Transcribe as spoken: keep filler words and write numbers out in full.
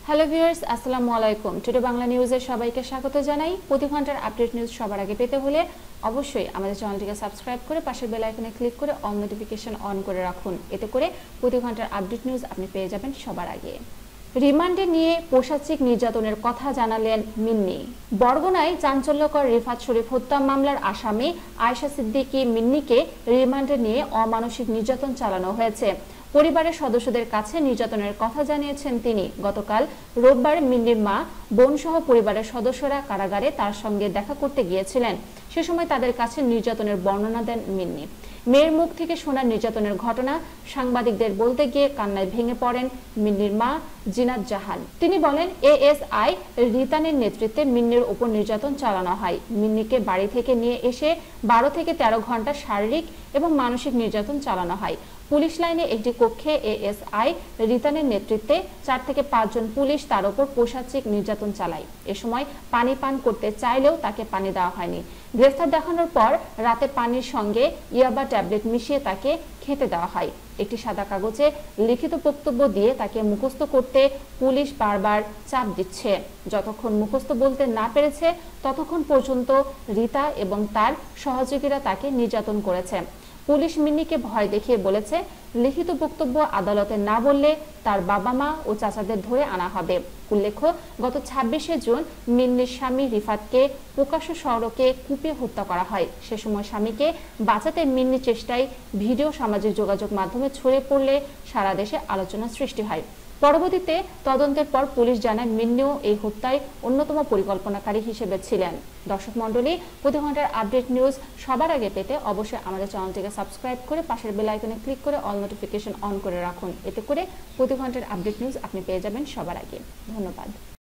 Hello viewers, আসসালামু আলাইকুম। Today Bangla নিউজে সবাইকে স্বাগত জানাই। প্রতি ঘন্টার আপডেট নিউজ সবার আগে পেতে হলে অবশ্যই আমাদের চ্যানেলটিকে সাবস্ক্রাইব করে পাশের বেল আইকনে ক্লিক করে অল নোটিফিকেশন অন করে রাখুন। এতে করে প্রতি ঘন্টার আপডেট নিউজ আপনি পেয়ে যাবেন সবার আগে। রিমান্ডে নিয়ে পৈশাচিক নির্যাতনের কথা জানালেন মিন্নি। বরগুনায় চাঞ্চল্যকর রিফাত শরীফ হত্যা মামলার আসামি আয়েশা সিদ্দিকী মিন্নিকে রিমান্ডে নিয়ে অমানসিক নির্যাতন চালানো হয়েছে। পরিবারের সদস্যদের কাছে নির্যাতনের কথা জানিয়েছেন তিনি। গতকাল রোববার মিন্নির মা, বোন সহ পরিবারের সদস্যরা কারাগারে তার সঙ্গে দেখা করতে গিয়েছিলেন। সে সময় তাদের কাছে নির্যাতনের বর্ণনা দেন মিন্নি। মেয়ের মুখ থেকে শোনা নির্যাতনের ঘটনা সাংবাদিকদের বলতে গিয়ে কান্নায় ভেঙে পড়েন মিন্নির মা জিনাত জাহান। তিনি বলেন, এএসআই রিতানের নেতৃত্বে মিন্নির উপর নির্যাতন চালানো হয়। মিন্নিকে বাড়ি থেকে নিয়ে এসে বারো থেকে তেরো ঘন্টা শারীরিক এবং মানসিক নির্যাতন চালানো হয়। পুলিশ লাইনে একটি কক্ষে এএসআই রিতানের নেতৃত্বে চার থেকে পাঁচজন পুলিশ তার উপর পৈশাচিক নির্যাতন চালায়। এ সময় পানি পান করতে চাইলেও তাকে পানি দেওয়া হয়নি। গ্রেফতার দেখানোর পর রাতে পানির সঙ্গে ইয়াবা ট্যাবলেট মিশিয়ে তাকে খেতে দেওয়া হয়। একটি সাদা কাগজে লিখিত বক্তব্য দিয়ে তাকে মুখস্থ করতে পুলিশ বারবার চাপ দিচ্ছে। যতক্ষণ মুখস্থ বলতে না পেরেছে ততক্ষণ পর্যন্ত রিতা এবং তার সহযোগীরা তাকে নির্যাতন করেছে। পুলিশ মিন্নিকে ভয় দেখিয়ে বলেছে, লিখিত বক্তব্য আদালতে না বললে তার বাবা মা ও চাচাদের ধরে আনা হবে। উল্লেখ্য, গত ছাব্বিশে জুন মিন্নির স্বামী রিফাতকে প্রকাশ্য সড়কে কুপিয়ে হত্যা করা হয়। সে সময় স্বামীকে বাঁচাতে মিন্নির চেষ্টায় ভিডিও সামাজিক যোগাযোগ মাধ্যমে ছড়িয়ে পড়লে সারা দেশে আলোচনার সৃষ্টি হয়। পরবর্তীতে তদন্তের পর পুলিশ জানায় মিন্নিও এই হত্যায় অন্যতম পরিকল্পনাকারী হিসেবে ছিলেন। দর্শক মণ্ডলী, প্রতি ঘন্টার আপডেট নিউজ সবার আগে পেতে অবশ্যই আমাদের চ্যানেলটিকে সাবস্ক্রাইব করে পাশের বেল আইকনে ক্লিক করে অল নোটিফিকেশন অন করে রাখুন। এতে করে প্রতি ঘন্টার আপডেট নিউজ আপনি পেয়ে যাবেন সবার আগে। ধন্যবাদ।